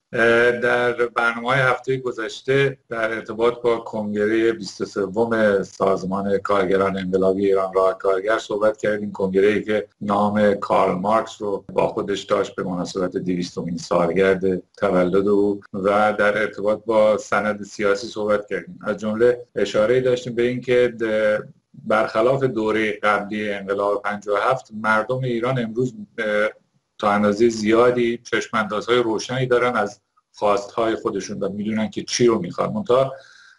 در برنامه‌های هفته گذشته در ارتباط با کنگره 23 سازمان کارگران انقلابی ایران راه کارگر صحبت کردیم. کنگره‌ای که نام کارل مارکس رو با خودش داشت به مناسبت 200مین سالگرد تولد او، و در ارتباط با سند سیاسی صحبت کردیم. از جمله اشاره‌ای داشتیم به این که برخلاف دوره قبلی انقلاب 57 مردم ایران امروز تا اندازه زیادی چشم‌اندازهای روشنی دارن از خواستهای خودشون و میدونن که چی رو میخوان. منتها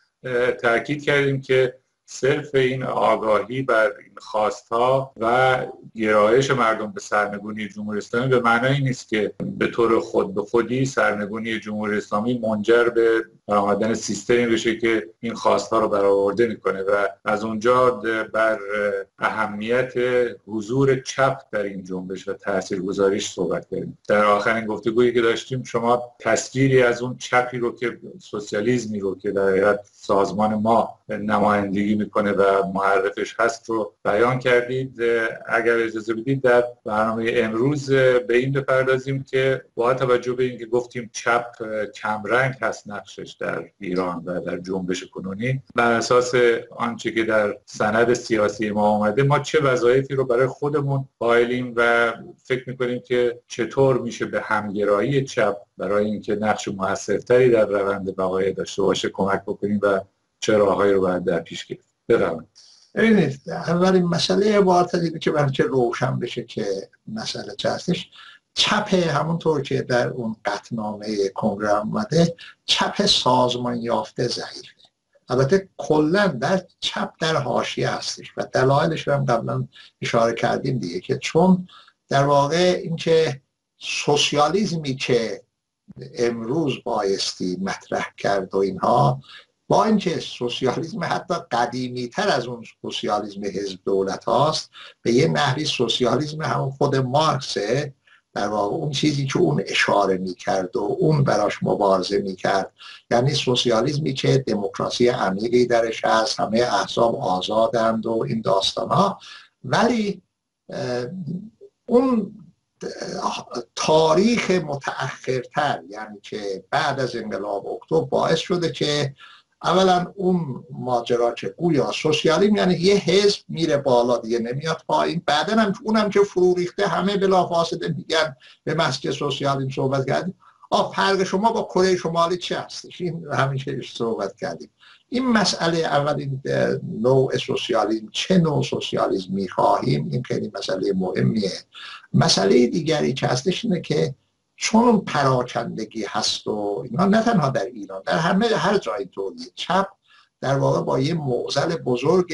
تاکید کردیم که صرف این آگاهی بر این خواستها و گرایش مردم به سرنگونی جمهوری اسلامی به معنای نیست که به طور خود به خودی سرنگونی جمهوری اسلامی منجر به برآمدن سیستمی بشه که این خواستها رو برآورده میکنه و از اونجا بر اهمیت حضور چپ در این جنبش و تاثیرگذاریش صحبت کردیم. در آخرین گفتگویی که داشتیم شما تصویری از اون چپی رو که سوسیالیسمی رو که در حقیقت سازمان ما نمایندگی میکنه و معرفش هست رو بیان کردید. اگر اجازه بدید در برنامه امروز به این بپردازیم که با توجه به اینکه گفتیم چپ کمرنگ هست نقشش در ایران و در جنبش کنونی، بر اساس آنچه که در سند سیاسی ما آمده ما چه وظایفی رو برای خودمون قائلیم و فکر میکنیم که چطور میشه به همگرایی چپ برای اینکه نقش موثرتری در روند بقای داشته باشه کمک بکنیم و چه راههایی رو باید در پیش گرفت. بفرمایید. ببینید، اولین مسئله عبارت از اینه که برای که روشن بشه که مسئله چه هستش. چپ همونطور که در اون قطعنامه کنگره اومده، چپ سازمان یافته ضعیفه. البته کلا در چپ در حاشیه هستش و دلایلش رو هم قبلا اشاره کردیم دیگه، که چون در واقع اینکه سوسیالیسمی که امروز بایستی مطرح کرد و اینها، با اینکه سوسیالیسم حتی قدیمی تر از اون سوسیالیسم حزب دولت هاست، به یه نحوی سوسیالیسم همون خود مارکسه، در واقع اون چیزی که اون اشاره میکرد و اون براش مبارزه میکرد، یعنی سوسیالیسمی که دموکراسی عمیقی درش هست، همه احزاب آزادند و این داستان ها. ولی اون تاریخ متأخرتر، یعنی که بعد از انقلاب اکتبر، باعث شده که اولا اون ماجرا که گویا سوسیالیسم یعنی یه حزب میره بالا دیگه نمیاد پایین، بعدا هم اونم که فرو ریخته همه بلافاصله میگن به مسجد سوسیالیسم صحبت کردیم. فرق شما با کره شمالی چه هستش؟ این همیشه صحبت کردیم. این مسئله اولین نوع سوسیالیسم، چه نوع سوسیالیسم میخواهیم، این خیلی مسئله مهمیه. مسئله دیگری که هستش اینه که چون پراکندگی هست و اینا، نه تنها در ایران، در هر جای طوریه، چپ در واقع با یه معضل بزرگ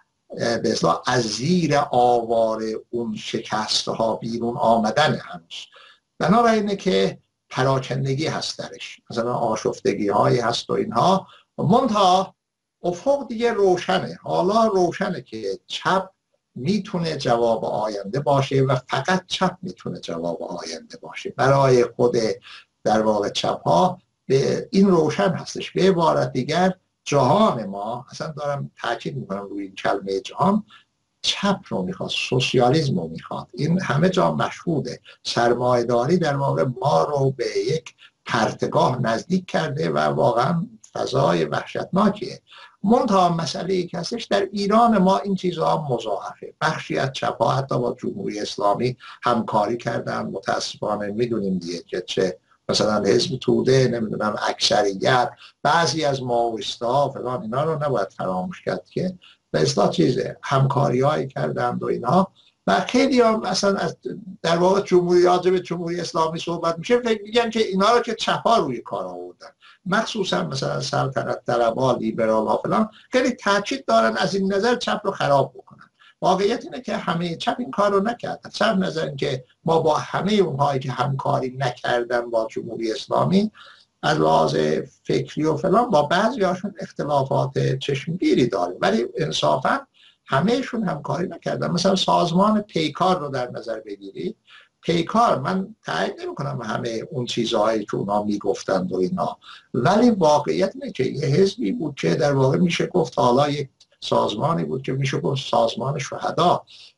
به اصطلاح از زیر آوار اون شکسته ها بیرون آمدن هنوز. بنابراینه که پراکندگی هست درش، مثلا آشفتگی هایی هست و اینها، منتها افق دیگه روشنه. حالا روشنه که چپ میتونه جواب آینده باشه و فقط چپ میتونه جواب آینده باشه برای خود در واقع چپ ها. به این روشن هستش. به عبارت دیگر جهان ما، اصلا دارم تاکید میکنم روی این کلمه جهان، چپ رو میخواد، سوسیالیسم رو میخواد. این همه جا مشهوده. سرمایه‌داری در واقع ما رو به یک پرتگاه نزدیک کرده و واقعا فضای وحشتناکیه. منتها مسئله ای که هستش در ایران ما این چیزها مضاعفه. بخشی از چپ‌ها حتی با جمهوری اسلامی همکاری کردن، متاسفانه میدونیم دیگه که چه مثلا حزب توده، نمیدونم اکثریت، بعضی از ماویست‌ها فلان، اینا رو نباید فراموش کرد که به اصطلاح چیزه همکاری‌هایی کردند و اینها. و خیلی هم مثلا از در واقع جمهوری اسلامی صحبت میشه، فکر میگن که اینا رو که چپ‌ها روی کار آوردن، مخصوصا مثلا سلطنت طلبها، لیبرال‌ها فلان، خیلی تاکید دارن از این نظر چپ رو خراب بکنن. واقعیت اینه که همه چپ این کار رو نکردن. صرف نظر اینکه ما با همه اونهایی که همکاری نکردن با جمهوری اسلامی از لحاظ فکری و فلان با بعضی هاشون اختلافات چشمگیری داریم، ولی انصافا همهشون همکاری نکردن. مثلا سازمان پیکار رو در نظر بگیرید. پیکار، من تایید نمی کنم همه اون چیزهایی که اونا میگفتند و اینا، ولی واقعیت اینه که یه حزبی بود که در واقع میشه گفت، حالا یک سازمانی بود که میشه گفت سازمان شهدا.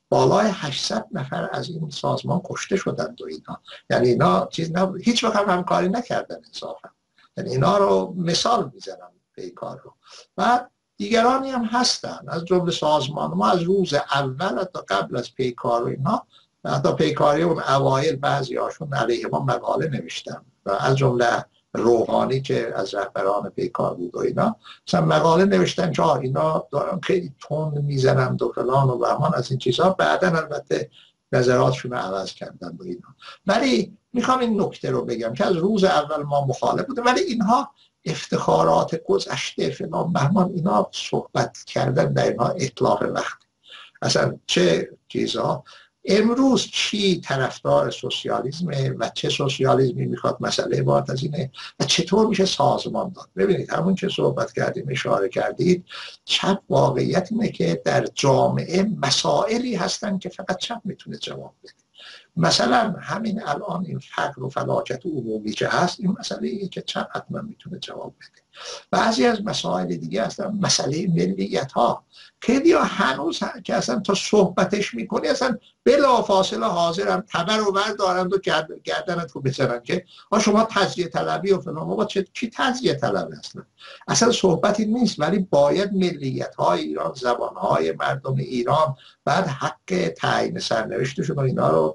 بالای 800 نفر از این سازمان کشته شدند و اینا، یعنی اینا هیچ وقت همکاری نکردن انصافا، یعنی اینا رو مثال میزنم پیکار رو. و دیگرانی هم هستن از جمله سازمان ما از روز اول تا قبل از پیکار و اینا، حتی پیکاری اون اوایل بعضی هاشون علیه ما مقاله نوشتن و از جمله روحانی که از رهبران پیکار بود و اینا مثلا مقاله نوشتن که اینا دارن خیلی تند میزنند و فلان و بهمان از این چیزها. بعدا البته نظراتشون رو عوض کردن و اینا. ولی میخوام این نکته رو بگم که از روز اول ما مخالف بودیم، ولی اینها افتخارات گذشته فلان بهمان اینا صحبت کردن در اینها اطلاق وقت. اصلا چه چیزها امروز چی طرفدار سوسیالیسمه و چه سوسیالیسمی میخواد، مسئله عبارت از اینه و چطور میشه سازمان داد. ببینید همون که صحبت کردیم اشاره کردید، چپ واقعیت اینه که در جامعه مسائلی هستن که فقط چپ میتونه جواب بده. مثلا همین الان این فقر و فلاکت عمومی که هست، این مسئله ایه که چپ حتما میتونه جواب بده. بعضی از مسائل دیگه هستن، مسئله ملیت ها. خیلی ها هنوز که اصلا تا صحبتش میکنی اصلا بلا فاصله حاضرن تبر و ور دارند و گردنت رو بزنن که شما تجزیه طلبی و فلان. بابا کی تجزیه طلبی هستن؟ اصلا صحبتی نیست. ولی باید ملیت های ایران، زبان های مردم ایران، بعد حق تعیین سرنوشتشون و اینا رو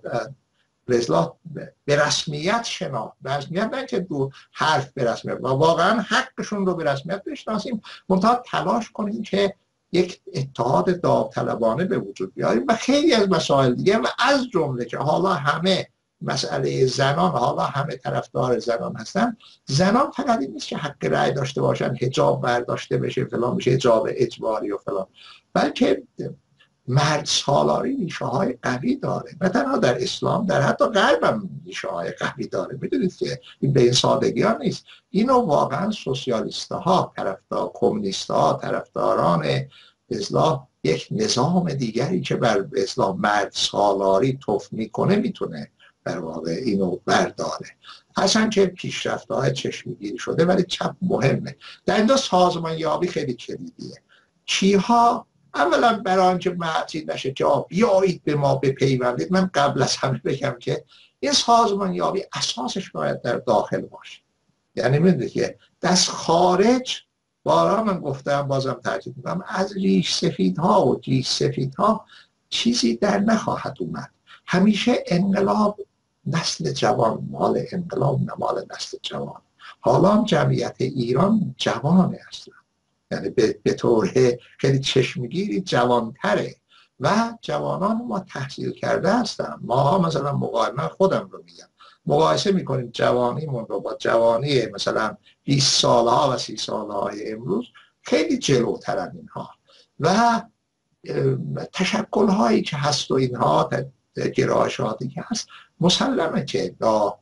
به رسمیت شناخت. به رسمیت نه که دو حرف به رسمیت، و واقعا حقشون رو به رسمیت بشناسیم، منتها تلاش کنیم که یک اتحاد داوطلبانه به وجود بیاریم و خیلی از مسائل دیگه، و از جمله که حالا همه مسئله زنان، حالا همه طرفدار زنان هستن. زنان فقط این نیست که حق رأی داشته باشن، حجاب برداشته بشه فلان بشه، حجاب اجباری و فلان، بلکه مرد سالاری ریشه های قوی داره، نه تنها در اسلام، در حتی غرب هم ریشه های قوی داره. میدونید که این به این سادگی ها نیست. اینو واقعا سوسیالیست ها، طرفدار کمونیست ها، طرفداران اصلاح یک نظام دیگری که بر اسلام مرد سالاری توف میکنه میتونه در واقع اینو برداره. هرچند که پیشرفت های چشمگیری شده، ولی چپ مهمه. در اینجا سازمان یابی خیلی کلیدیه. چیها اولا برای آنکه معطیل نشه که بیایید به ما بپیوندید، من قبل از همه بگم که این سازمان یابی اساسش باید در داخل باشه. یعنی میدونید که دست خارج، بارها من گفتم بازم تاکید میکنم، از ریش سفیدها و جیش سفیدها چیزی در نخواهد اومد. همیشه انقلاب نسل جوان مال انقلاب، مال نسل جوان. حالا هم جمعیت ایران جوانه اصلا، یعنی به طور خیلی چشمگیری جوانتره و جوانان ما تحصیل کرده هستن. ما مثلا من خودم رو میگم، مقایسه میکنیم جوانیمون رو با جوانی مثلا 20 سالها و 30 سالهای امروز، خیلی جلوترن اینها. و تشکل‌هایی که هست و اینها، گرایشاتی که هست، مسلمه که با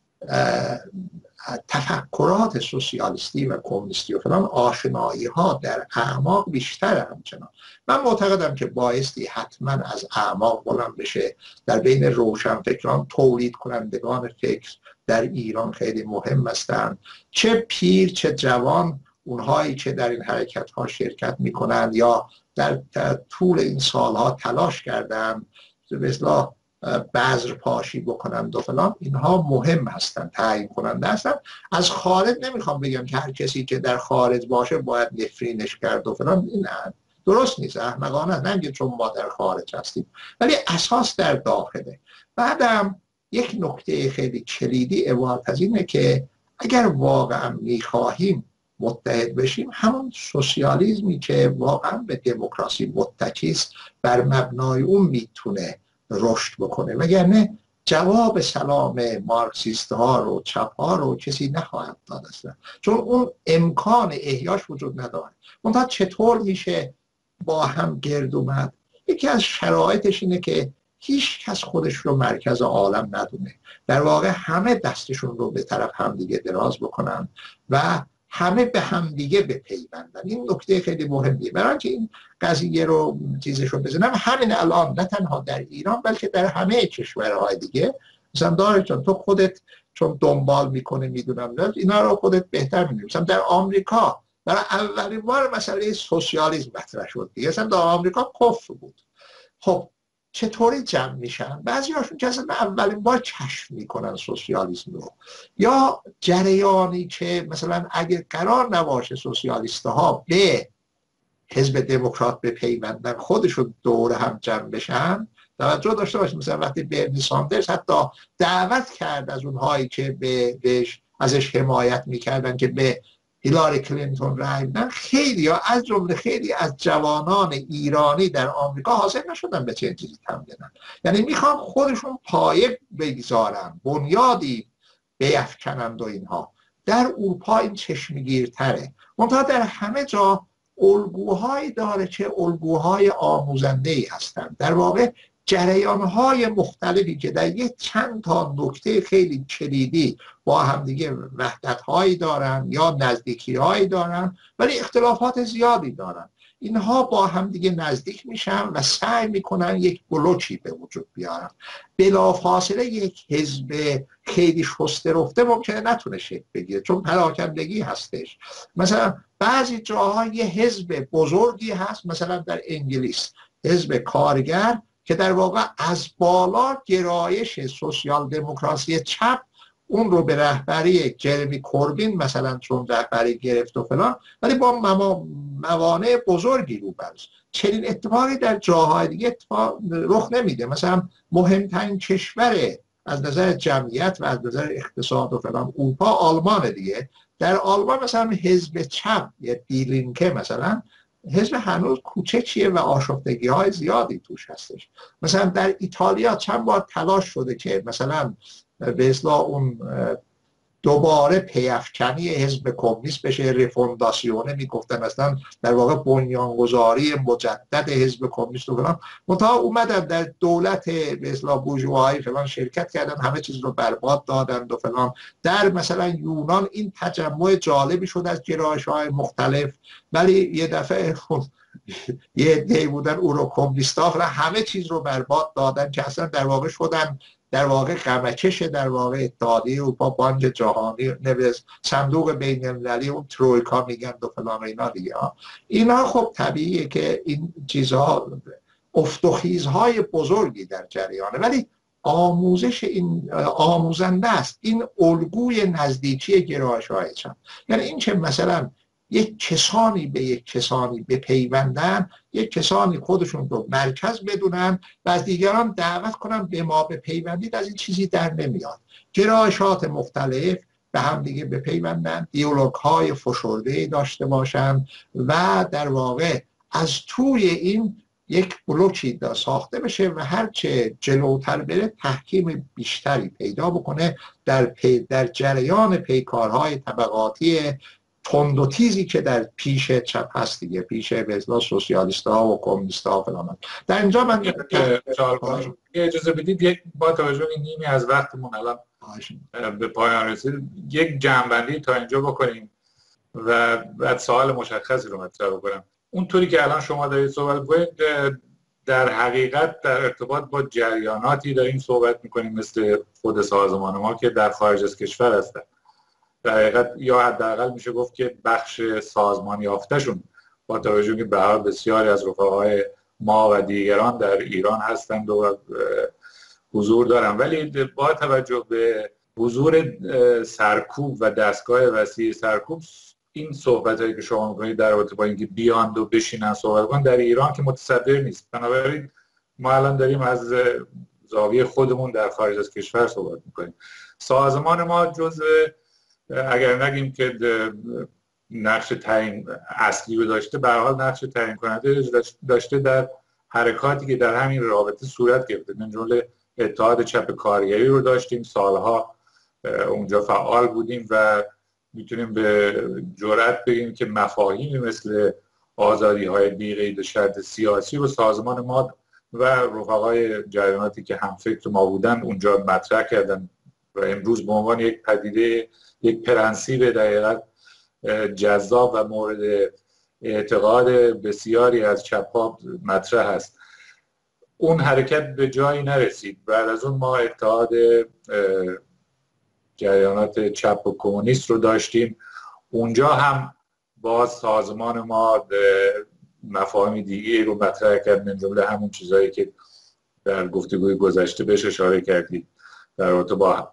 تفکرات سوسیالیستی و کمونیستی و فلان آشنایی ها در اعماق بیشتره. همچنان من معتقدم که بایستی حتما از اعماق بلند بشه. در بین روشنفکران، تولید کنندگان فکر در ایران خیلی مهم هستند، چه پیر چه جوان، اونهایی که در این حرکت ها شرکت میکنند یا در طول این سالها تلاش کردند مثلا بذر پاشی بکنند و فلان، اینها مهم هستن، تعیین کننده هستن. از خارج نمیخوام بگم که هر کسی که در خارج باشه باید نفرینش کرد و فلان، این درست نیست، احمقانه. نه چون ما در خارج هستیم، ولی اساس در داخله. بعدم یک نکته خیلی کلیدی عبارت از اینه که اگر واقعا میخواهیم متحد بشیم، همون سوسیالیسمی که واقعا به دموکراسی متکی است، بر مبنای اون میتونه رشد بکنه، وگرنه جواب سلام مارکسیست ها رو، چپ ها رو کسی نخواهد داد اصلا، چون اون امکان احیاش وجود نداره. منتها چطور میشه با هم گرد اومد؟ یکی از شرایطش اینه که هیچ کس خودش رو مرکز عالم ندونه، در واقع همه دستشون رو به طرف همدیگه دراز بکنن و همه به همدیگه بپیوندن. این نکته خیلی مهمیه. برای اینکه این قضیه رو چیزش رو بزنم، همین الان نه تنها در ایران بلکه در همه کشورهای دیگه، مثلا داره تو خودت چون دنبال میکنه، میدونم اینا رو خودت بهتر میدونی، مثلا در آمریکا برای اولین بار مسئله سوسیالیسم مطرح شد دیگه. مثلا در آمریکا کفر بود. خب چطوری جمع میشن؟ بعضی هاشون که اصلا اولین بار کشف میکنن سوسیالیسم رو، یا جریانی که مثلا اگه قرار نباشه سوسیالیست ها به حزب دموکرات بپیوندن خودشون دور هم جمع بشن. توجه داشته باشید مثلا وقتی برنی ساندرز حتی دعوت کرد از اونهایی که ازش حمایت میکردن که به هیلاری کلینتون رای بدن، خیلی یا از جمله خیلی از جوانان ایرانی در آمریکا حاضر نشدن به چنین تن بدن. یعنی میخوان خودشون پایه بگذارن، بنیادی بیفکنند و اینها. در اروپا این چشمگیرتره، منتها در همه جا الگوهایی داره که الگوهای آموزنده‌ای هستند. در واقع جریانهای مختلفی که در یک چند تا نکته خیلی کلیدی با همدیگه وحدت‌هایی دارن یا نزدیکی‌هایی دارن ولی اختلافات زیادی دارن، اینها با همدیگه نزدیک میشن و سعی میکنن یک بلوکی به وجود بیارن. بلافاصله یک حزب خیلی شسته رفته ممکنه نتونه شکل بگیره چون پراکندگی هستش. مثلا بعضی جاها یه حزب بزرگی هست، مثلا در انگلیس حزب کارگر که در واقع از بالا گرایش سوسیال دموکراسی چپ اون رو به رهبری جرمی کوربین مثلا چون رهبری گرفت و فلان، ولی با موانع بزرگی روبروست. چنین اتفاقی در جاهای دیگه رخ نمیده. مثلا مهمترین کشور از نظر جمعیت و از نظر اقتصاد و فلان اروپا آلمان دیگه. در آلمان مثلا حزب چپ یه دیلینکه مثلا حزب هنوز کوچکیه و آشفتگی های زیادی توش هستش. مثلا در ایتالیا چند بار تلاش شده که مثلا به اصطلاح اون دوباره پیافکنی حزب کمونیست بشه، ریفونداسیونه میگفتن، اصلا در واقع بنیانگذاری مجدد حزب کمونیست و فلان. منتها اومدن در دولت به اصطلاح بورژوایی فلان شرکت کردن، همه چیز رو برباد دادند و فلان. در مثلا یونان این تجمع جالبی شد از گرایش‌های مختلف، ولی یه دفعه یه دی بودن اورو کمونیستا همه چیز رو برباد دادن که اصلا در واقع شدن در واقع غمکش در واقع اتحادیه اروپا، بانک جهانی، صندوق بین المللی، اون ترویکا میگن و فلان اینا دیگه. اینا خب طبیعیه که این چیزها افت و خیزهای بزرگی در جریانه، ولی آموزش این آموزنده است. این الگوی نزدیکی گرایش‌های چند، یعنی این که مثلا یک کسانی به یک کسانی بپیوندن، یک کسانی خودشون رو مرکز بدونن و از دیگران دعوت کنن به ما بپیوندید، از این چیزی در نمیاد. گرایشات مختلف به هم دیگه بپیوندن، دیالوگ‌های فشرده‌ای داشته باشن و در واقع از توی این یک بلوکی ساخته بشه و هرچه جلوتر بره تحکیم بیشتری پیدا بکنه در جریان پیکارهای طبقاتی تند و تیزی که در پیش چپ هست دیگه، پیش به اصطلاح سوسیالیست ها و کمونیست ها فلان. در اینجا من اجازه بدید با توجه به نیمی از وقتمون الان به پایان رسید یک جمع‌بندی تا اینجا بکنیم و بعد سوال مشخصی رو مطرح بکنم. اونطوری که الان شما دارید صحبت می‌کنید در حقیقت در ارتباط با جریاناتی داریم صحبت می‌کنیم مثل خود سازمان ما که در خارج از کشور هستن. در حقیقت یا حداقل میشه گفت که بخش سازمان یافته‌شون با توجه به حال بسیاری از رفقای ما و دیگران در ایران هستند و حضور دارن، ولی با توجه به حضور سرکوب و دستگاه وسیع سرکوب این صحبتایی که شما می‌کنید در رابطه با اینکه بیاند و بشینن صحبت کنن در ایران که متصدر نیست. بنابراین ما الان داریم از زاویه خودمون در خارج از کشور صحبت می‌کنیم. سازمان ما جزء اگر نگیم که نقش تعیین اصلی رو داشته، به هر حال نقش تعیین کننده داشته در حرکاتی که در همین رابطه صورت گرفته. من جمله اتحاد چپ کارگری رو داشتیم، سالها اونجا فعال بودیم و میتونیم به جرئت بگیم که مفاهیمی مثل آزادی‌های بی‌قید و شرط سیاسی و سازمان ما و رفقای جریاناتی که هم فکر ما بودن اونجا مطرح کردن و امروز به عنوان یک پدیده، یک پرنسیب در حقیقت جذاب و مورد اعتقاد بسیاری از چپ‌ها مطرح است. اون حرکت به جایی نرسید. بعد از اون ما اتحاد جریانات چپ و کمونیست رو داشتیم. اونجا هم باز سازمان ما مفاهیم دیگه رو مطرح کرد، من جمله همون چیزایی که در گفتگوی گذشته بهش اشاره کردید در رابطه با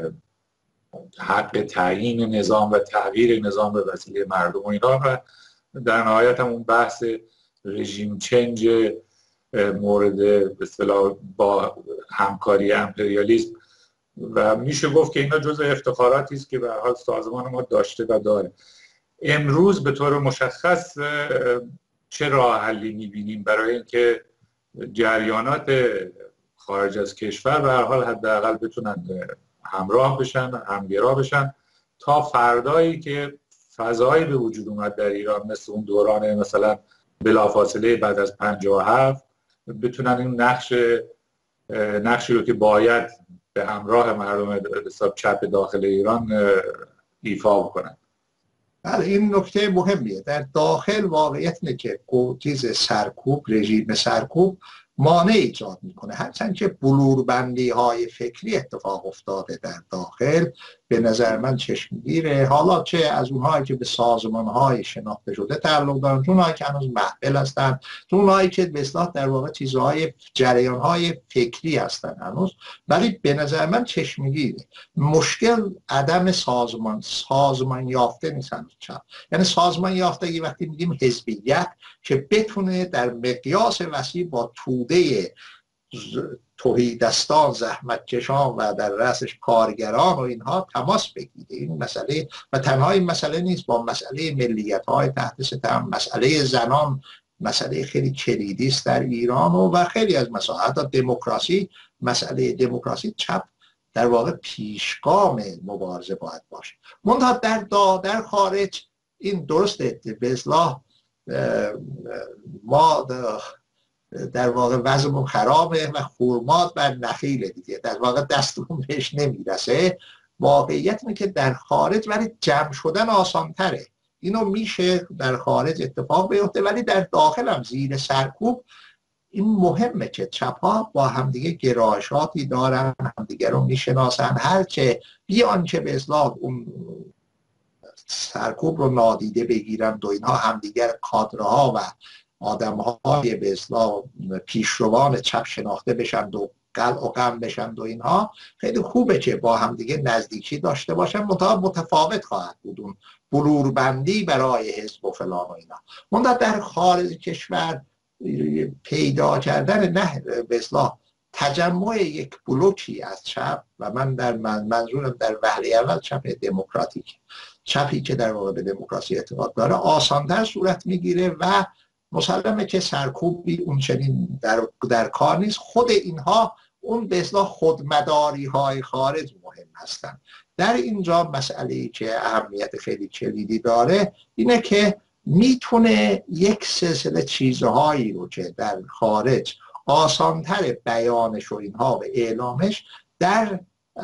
حق تعیین نظام و تغییر نظام به وسیله مردم و اینا، و در نهایت هم اون بحث رژیم چنج مورد به اصطلاح با همکاری امپریالیسم، و میشه گفت که اینا جزء افتخاراتی است که به هر حال سازمان ما داشته و داره. امروز به طور مشخص چه راه حلی می‌بینیم برای اینکه جریانات خارج از کشور به هر حال حداقل بتونن همراه بشن، همگرا بشن، تا فردایی که فضایی به وجود اومد در ایران مثل اون دوران مثلا بلافاصله بعد از 57 بتونن این نقشی رو که باید به همراه مردم حساب چپ داخل ایران ایفا کنن. بله، این نکته مهمیه. در داخل واقعیت اینه که رژیم سرکوب مانع ایجاد میکنه، هرچند که بلوربندی های فکری اتفاق افتاده در داخل به نظر من چشمگیره، حالا چه از اونهایی که به سازمان های شناخته شده تعلق دارن، چون اونهایی که هنوز محفل هستن، چون اونهایی که به اصطلاح در واقع چیزهای جریان های فکری هستن هنوز، ولی به نظر من چشمگیره. مشکل عدم سازمان یافته نیستن چپ، یعنی سازمان یافتگی وقتی میگیم حزبیت که بتونه در مقیاس وسیع با توده تهیدستان، زحمتکشان و در رأسش کارگران و اینها تماس بگیره. این مسئله و تنها این مسئله نیست، با مسئله ملیت های تحت ستم، مسئله زنان مسئله خیلی کلیدی است در ایران و خیلی از مسائل، حتی دموکراسی، مسئله دموکراسی چپ در واقع پیشگام مبارزه باید باشه. منتها در خارج این درسته، به اصطلاح ما در واقع وضعمون خرابه و خرمات بر نخیل دیگه، در واقع دستمون بهش نمیرسه. واقعیت اینه که در خارج ولی جمع شدن آسانتره، اینو میشه در خارج اتفاق بیفته، ولی در داخل هم زیر سرکوب این مهمه که چپ‌ها با همدیگه گرایشاتی دارن، همدیگه رو میشناسن، هرچه بیان که به اصطلاح اون سرکوب رو نادیده بگیرن و اینها همدیگر کادرها و آدم‌های به اصطلاح پیشروان چپ شناخته بشن و قلع و قم بشن و اینها، خیلی خوبه که با همدیگه نزدیکی داشته باشن، متفاوت خواهد بود اون بلوربندی برای حزب و فلان و اینا. منتها در خارج کشور پیدا کردن نه به اصطلاح تجمع یک بلوکی از چپ، و من در منظورم در وهله اول چپ دموکراتیک، چپی که در واقع به دموکراسی اعتقاد داره، آسان‌تر صورت میگیره و مسلمه که سرکوبی اون چنین در کار نیست. خود اینها اون به اصطلاح خودمداری های خارج مهم هستن. در اینجا مسئله‌ای که اهمیت خیلی کلیدی داره اینه که میتونه یک سلسله چیزهایی رو که در خارج آسانتر بیانش و اینها و اعلامش، در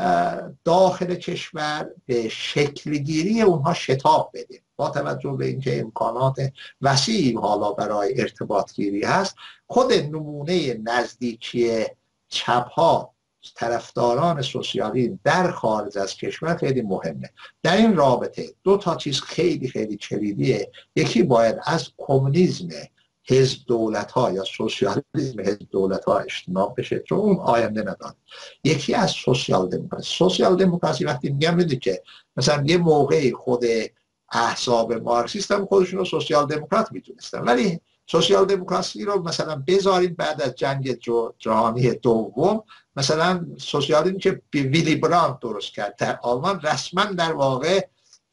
داخل کشور به شکلگیری اونها شتاب بده. با توجه به اینکه امکانات وسیعی حالا برای ارتباط گیری هست، خود نمونه نزدیکی چپ‌ها، طرفداران سوسیالیسم در خارج از کشور خیلی مهمه. در این رابطه دو تا چیز خیلی خیلی کلیدیه. یکی باید از کمونیسم حزب دولت‌ها یا سوسیالیسم حزب دولت‌ها اجتناب بشه، چون اون آینده نداره. یکی از سوسیال دموکراسی وقتی میگم میدونید که مثلا یه موقعی خود احزاب مارکسیست هم خودشون رو سوسیال دموکرات میتونستن، ولی سوسیال دموکراسی رو مثلا بذاریم بعد از جنگ جهانی دوم، مثلا سوسیالیسم که ویلی براند درست کرد در آلمان، رسما در واقع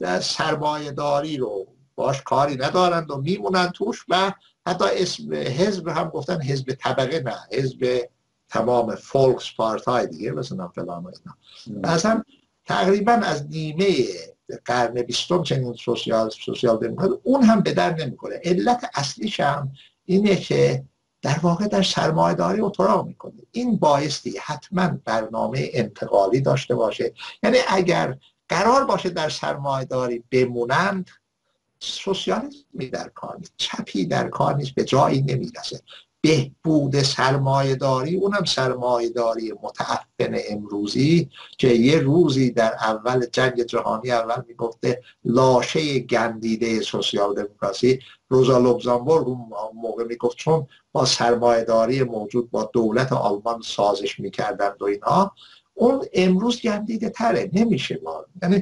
سرمایه‌داری رو باش کاری ندارند و میمونن توش، و حتی اسم حزب هم گفتن حزب طبقه، نه حزب تمام فولکس پارتای دیگه مثلا فلان و اینا. اصلا تقریبا از نیمه قرن 20 چنین سوسیال دموکرات اون هم به در نمیکنه. علت اصلیش هم اینه که در واقع در سرمایه‌داری اتراق میکنه. این بایستی حتما برنامه انتقالی داشته باشه، یعنی اگر قرار باشه در سرمایه‌داری بمونند، سوسیالیسمی در کار نیست، چپی در کار نیست، به جایی نمیرسه. بهبود سرمایه‌داری، اونم سرمایه‌داری متعفن امروزی که یه روزی در اول جنگ جهانی اول میگفته لاشه گندیده سوسیال دموکراسی، روزا لوکزامبورگ اون موقع میگفت چون با سرمایه‌داری موجود با دولت آلمان سازش میکردند و اینها، اون امروز گندیده تره، نمیشه. یعنی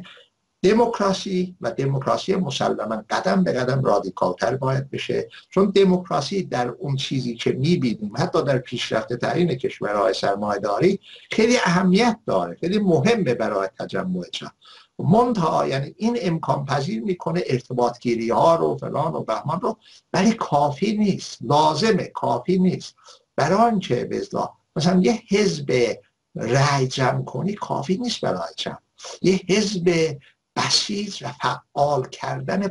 دموکراسی و دموکراسی مسلما قدم به قدم رادیکالتر باید بشه، چون دموکراسی در اون چیزی که میبینیم حتی در پیشرفته ترین کشورهای سرمایه‌داری خیلی اهمیت داره، خیلی مهمه برای تجمع جمع. منتها یعنی این امکان پذیر میکنه ارتباط گیری ها رو فلان و بهمان رو، ولی کافی نیست، لازمه، کافی نیست. برای آنچه به اصطلاح مثلا یه حزب رأی جمع کنی کافی نیست برای جمع. یه حزب بسیط و فعال کردن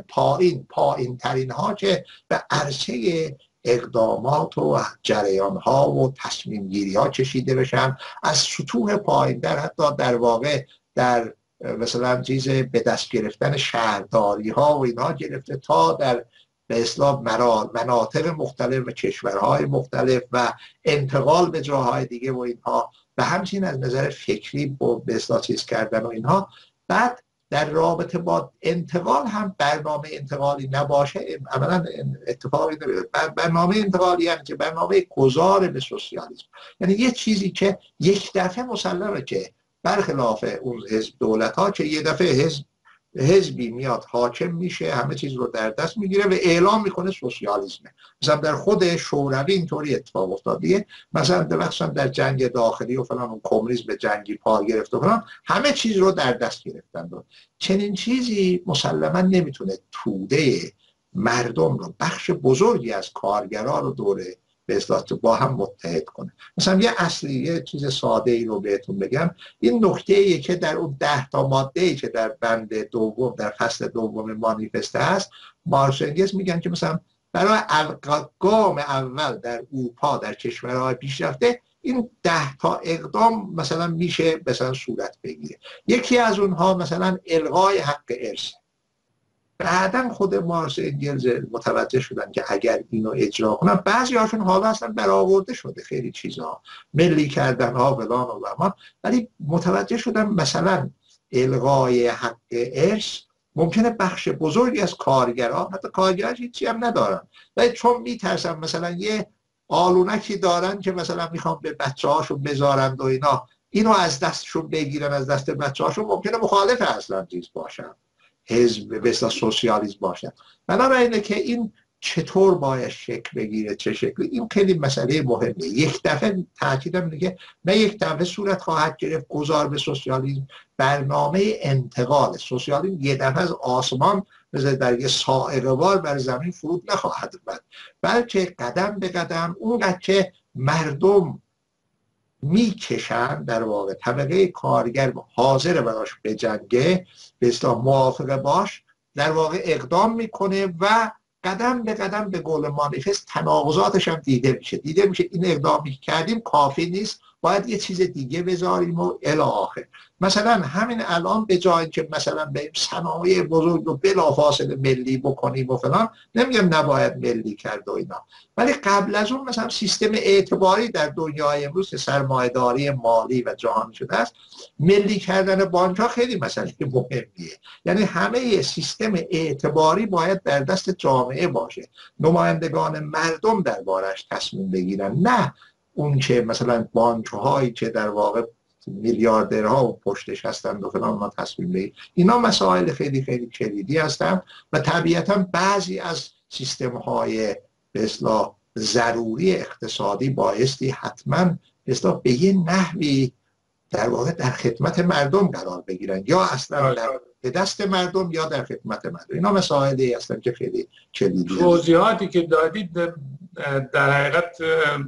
پایین ترین ها که به عرصه اقدامات و جریان ها و تصمیم گیری ها کشیده بشن، از سطوح پایین در حتی در واقع در مثلا چیز به دست گرفتن شهرداری ها و اینها گرفته تا در به اصطلاح مناطق مختلف و کشورهای مختلف و انتقال به جاهای دیگه و اینها، و همچنین از نظر فکری به اصطلاح چیز کردن و اینها. بعد در رابطه با انتقال هم برنامه انتقالی نباشه عملا اتفاقی نمیفته. برنامه انتقالی یعنی که برنامه گذار به سوسیالیسم، یعنی یه چیزی که یک دفعه مسلمه که برخلاف اون حزب دولت ها که یه دفعه حزبی میاد حاکم میشه، همه چیز رو در دست میگیره و اعلام میکنه سوسیالیسمه. مثلا در خود شوروی اینطوری اتفاق افتاده، مثلا در جنگ داخلی و فلان و کمونیسم به جنگی پا گرفت و فلان، همه چیز رو در دست گرفتن. چنین چیزی مسلما نمیتونه توده مردم رو، بخش بزرگی از کارگران رو دوره به اصطلاح با هم متحد کنه. مثلا یه چیز ساده ای رو بهتون بگم، این نکته‌ایه که در اون 10 تا ماده‌ای که در بند دوم در فصل دوم مانیفست هست، مارکس و انگلس میگن که مثلا برای گام اول در اروپا در کشورهای پیشرفته این 10 تا اقدام مثلا میشه مثلا صورت بگیره. یکی از اونها مثلا الغای حق ارث. بعدم خود مارکس انگلز متوجه شدن که اگر اینو اجرا کنن، بعضی هاشون حالا اصلا برآورده شده خیلی چیزها، ملی کردن ها فلان و بهمان، ولی متوجه شدن مثلا الغای حق ارث ممکنه بخش بزرگی از کارگران، حتی کارگران هیچی هم ندارن، ولی چون میترسن مثلا یه آلونکی دارن که مثلا میخوان به بچه هاشون بذارند و اینا، اینو از دستشون بگیرن، از دست بچه هاشون، ممکنه مخالف اصلا چیز باشن، حزب به اصطلاح سوسیالیسم باشد. بنابراینه که این چطور باید شکل بگیره، چه شکلی، این خیلی مسئله مهمه. یک دفعه تاکیدم میگه نه یک دفعه صورت خواهد گرفت گذار به سوسیالیسم، برنامه انتقال سوسیالیسم یه دفعه از آسمان مثل در یه صاعقه وار بر زمین فرود نخواهد اومد، بلکه قدم به قدم اونقدر که مردم میکشن، در واقع طبقه کارگر حاضر براش به جنگه، به اصطلاح موافقه باش، در واقع اقدام میکنه و قدم به قدم به قول مانیفست تناقضاتش هم دیده میشه این اقدامی که کردیم کافی نیست، باید یه چیز دیگه بذاریم و الی آخر. مثلا همین الان به جای که مثلا به صنایع بزرگ رو بلافاصله ملی بکنیم و فلان، نمیگم نباید ملی کرد و اینا، ولی قبل از اون مثلا سیستم اعتباری در دنیای امروز که سرمایه‌داری مالی و جهانی شده است، ملی کردن بانک ها خیلی مسئله مهمیه. یعنی همه سیستم اعتباری باید در دست جامعه باشه، نمایندگان مردم دربارش تصمیم بگیرن، نه اون که مثلا بانک هایی که در واقع میلیاردرها و پشتش هستند و فلان ما تصمیم بگیرن. اینا مسائل خیلی خیلی کلیدی هستند و طبیعتا بعضی از سیستم های به اصطلاح ضروری اقتصادی بایستی حتما به اصطلاح به یه نحوی در واقع در خدمت مردم قرار بگیرن، یا اصلا در دست مردم یا در خدمت مردم. اینا مسائلی هستن که خیلی کلیدی. توضیحاتی که دادید در حقیقت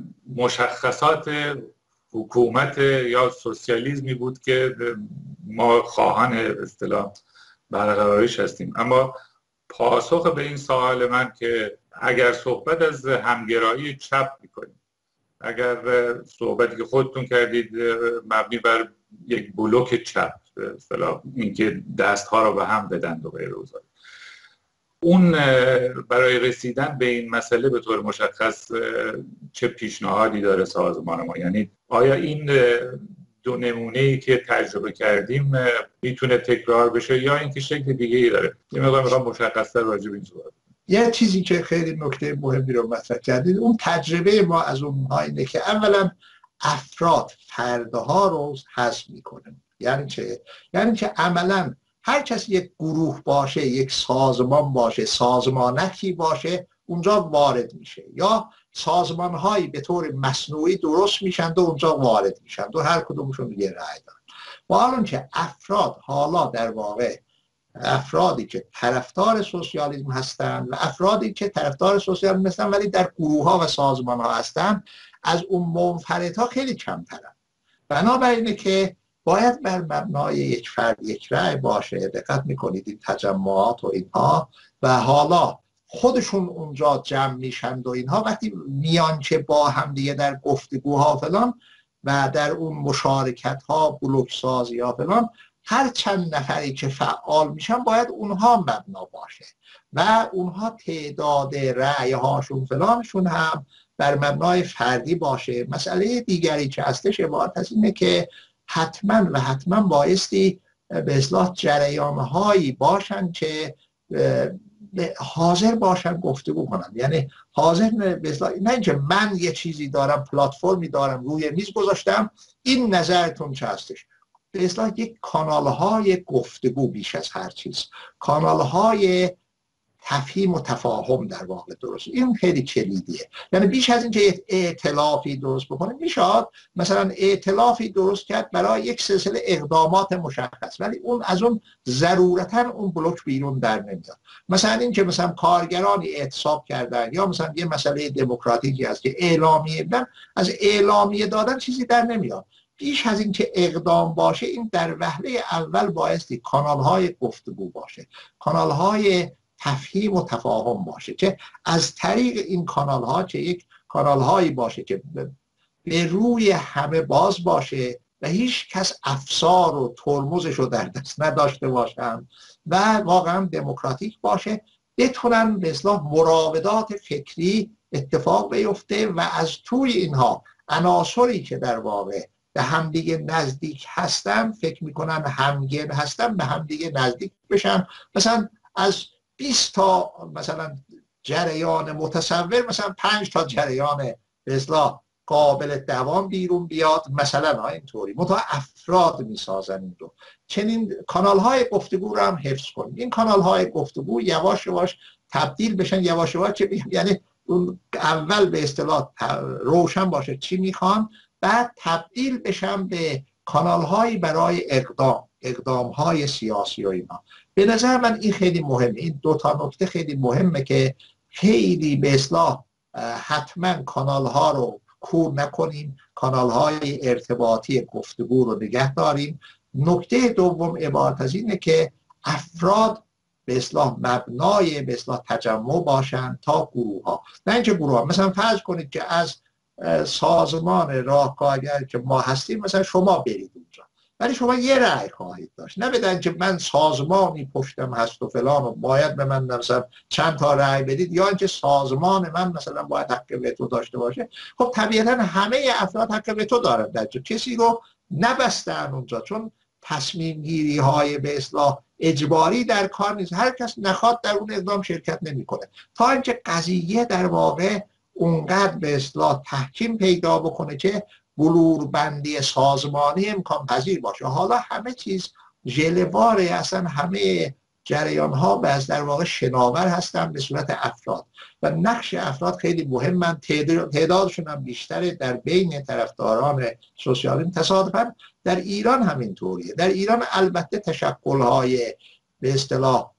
مشخصات حکومت یا سوسیالیسمی بود که ما خواهان اصطلاح برقراریش هستیم. اما پاسخ به این سوال من که اگر صحبت از همگرایی چپ میکنیم، اگر صحبتی که خودتون کردید مبنی بر یک بلوک چپ، اصطلاح اینکه دستها رو به هم بدن و غیره، اون برای رسیدن به این مسئله به طور مشخص چه پیشنهادی داره سازمان ما؟ یعنی آیا این دو نمونه‌ای که تجربه کردیم میتونه تکرار بشه یا اینکه شکل دیگه‌ای داره؟ یه مقدار میخوام مشخص‌تر راجع به این صحبت. یه چیزی که خیلی نکته مهمی رو مطرح کردید، اون تجربه ما از اونها اینه که اولا افراد فردها رو حذف میکنه. یعنی چه؟ یعنی که عملا هر کسی یک گروه باشه، یک سازمان باشه، سازمانکی باشه، اونجا وارد میشه، یا سازمانهایی به طور مصنوعی درست میشن و اونجا وارد میشن و هر کدومشون یه رأی دارن. و حالا که افراد حالا در واقع افرادی که طرفدار سوسیالیسم هستند و افرادی که طرفدار سوسیالیسم هستند ولی در گروه ها و سازمان ها هستند، از اون منفردها خیلی کمترن. بنابراینه که باید بر مبنای یک فرد یک رأی باشه. دقت میکنید این تجمعات و اینها و حالا خودشون اونجا جمع میشند و اینها، وقتی میان که با هم دیگه در گفتگوها فلان و در اون مشارکت ها، بلوک سازی ها فلان، هر چند نفری که فعال میشن باید اونها مبنا باشه و اونها تعداد رأی هاشون فلانشون هم بر مبنای فردی باشه. مسئله دیگری که هستش عبارت از اینه که حتما بایستی به اصلاح جریان‌هایی باشن که حاضر باشن گفتگو کنن. یعنی حاضر به اصلاح، نه اینکه من یه چیزی دارم، پلتفرمی دارم، روی میز گذاشتم، این نظرتون چه هستش. به اصلاح یک کانال‌های گفتگو بیش از هر چیز، کانال‌های تفهیم و تفاهم در واقع درست، این خیلی کلیدیه. یعنی بیش از اینکه یک ائتلافی درست بکنه، میشاد مثلا ائتلافی درست کرد برای یک سلسله اقدامات مشخص، ولی اون از اون ضرورتا اون بلوک بیرون در نمیاد. مثلا این که مثلا کارگرانی اعتصاب کردن یا مثلا یه مسئله دموکراتیکی هست که اعلامیه بدن، از اعلامیه دادن چیزی در نمیاد. بیش از این که اقدام باشه، این در وهله اول بایستی کانال‌های گفتگو باشه، کانال‌های تفهیم و تفاهم باشه که از طریق این کانال‌ها که یک کانال‌هایی باشه که به روی همه باز باشه و هیچ کس افسار و ترمزش رو در دست نداشته باشن و واقعا دموکراتیک باشه، بتونن به اصلاح مراودات فکری اتفاق بیفته و از توی اینها عناصری که در واقع به همدیگه نزدیک هستن، فکر میکنن همگن هستن، به همدیگه نزدیک بشن. مثلا از 20 تا مثلا جریان متصور، مثلا 5 تا جریان به اصلاح قابل دوام بیرون بیاد، مثلا اینطوری منتها افراد میسازن این رو. چنین کانال های گفتگو رو هم حفظ کنیم. این کانال های گفتگو یواش یواش تبدیل بشن، یواش یواش یعنی اون اول به اصطلاح روشن باشه چی میخوان، بعد تبدیل بشن به کانال هایی برای اقدام های سیاسی و اینا. به نظر من این خیلی مهمه. این دو تا نکته خیلی مهمه که خیلی به اصلاح حتما کانال ها رو کور نکنیم، کانال های ارتباطی گفتگو رو نگه داریم. نکته دوم عبارت از اینه که افراد به اصلاح مبنای به اصلاح تجمع باشن تا گروه ها، نه اینکه گروه ها. مثلا فرض کنید که از سازمان راهکارگر که ما هستیم مثلا شما برید اونجا، ولی شما یه رأی خواهید داشت، نه بدن که من سازمانی پشتم هست و فلان و باید به من مثلا چند تا رأی بدید، یا اینکه سازمان من مثلا باید حق وتو داشته باشه. خب طبیعتا همه افراد حق وتو دارن در جا، کسی رو نبستن اونجا، چون تصمیم گیری های به اصلاح اجباری در کار نیست. هر کس نخواد در اون اقدام شرکت نمیکنه تا اینکه قضیه در واقع اونقدر به اصلاح تحکیم پیدا بکنه که بلوربندی سازمانی امکان پذیر باشه. حالا همه چیز ژله‌واره، اصلا همه جریان ها در واقع شناور هستن به صورت افراد و نقش افراد خیلی مهمن. تعدادشون هم بیشتره در بین طرفداران سوسیالیسم. تصادفاً در ایران همینطوریه. در ایران البته تشکل‌های به اصطلاح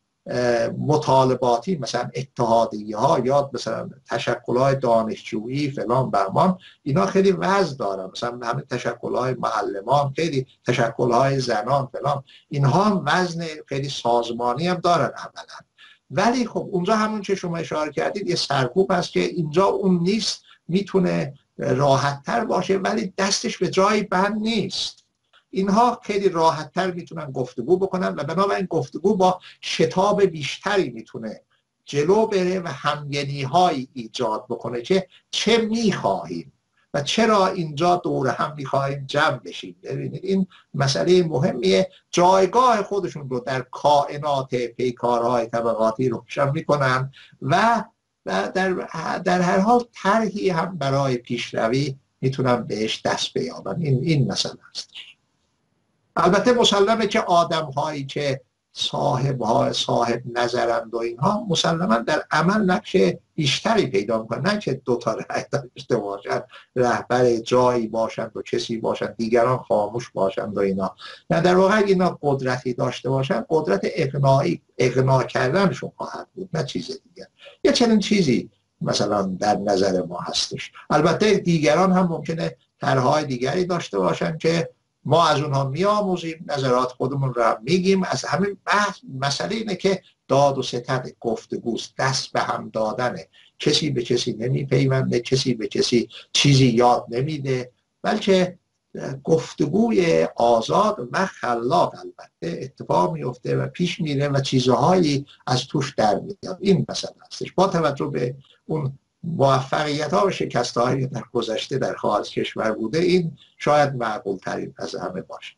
مطالباتی مثلا اتحادیه ها یا مثلا تشکل‌های دانشجویی فلان بهمان، اینا خیلی وزن دارن. مثلا همه تشکل‌های معلمان، خیلی تشکل‌های زنان فلان، اینها هم وزن خیلی سازمانی هم دارن عملاً. ولی خب اونجا همون که شما اشاره کردید یه سرکوب هست که اینجا اون نیست، میتونه راحت تر باشه ولی دستش به جای بند نیست. اینها خیلی راحت تر میتونن گفتگو بکنن و بنابراین گفتگو با شتاب بیشتری میتونه جلو بره و همگنی های ایجاد بکنه که چه میخواهیم و چرا اینجا دور هم میخواهیم جمع بشیم. ببینید این مسئله مهمیه. جایگاه خودشون رو در کائنات پیکارهای طبقاتی روشن میکنن و در هر حال طرحی هم برای پیشروی میتونن بهش دست بیابن. این مسئله است. البته مسلمه که آدم هایی که صاحب نظرند و اینها مسلما در عمل نقش بیشتری پیدا میکنن، نه که دوتا رأی داشته باشند، رهبر جایی باشند و کسی باشند دیگران خاموش باشند و اینا. نه، در واقع اینا قدرتی داشته باشند، قدرت اقناع کردنشون خواهد بود، نه چیز دیگر. یه چنین چیزی مثلا در نظر ما هستش. البته دیگران هم ممکنه طرح‌های دیگری داشته باشند که ما از اونها میآموزیم، نظرات خودمون را میگیم. از همین بحث مسئله اینه که داد و ستد گفتگوست، دست به هم دادنه. کسی به کسی نمیپیونده، کسی به کسی چیزی یاد نمیده، بلکه گفتگوی آزاد و خلاق البته اتفاق میفته و پیش میره و چیزهایی از توش در میاد. این مسئله هستش. با توجه به اون موفقیت ها و شکست هایی در گذشته در خارج کشور بوده، این شاید معقول ترین از همه باشه.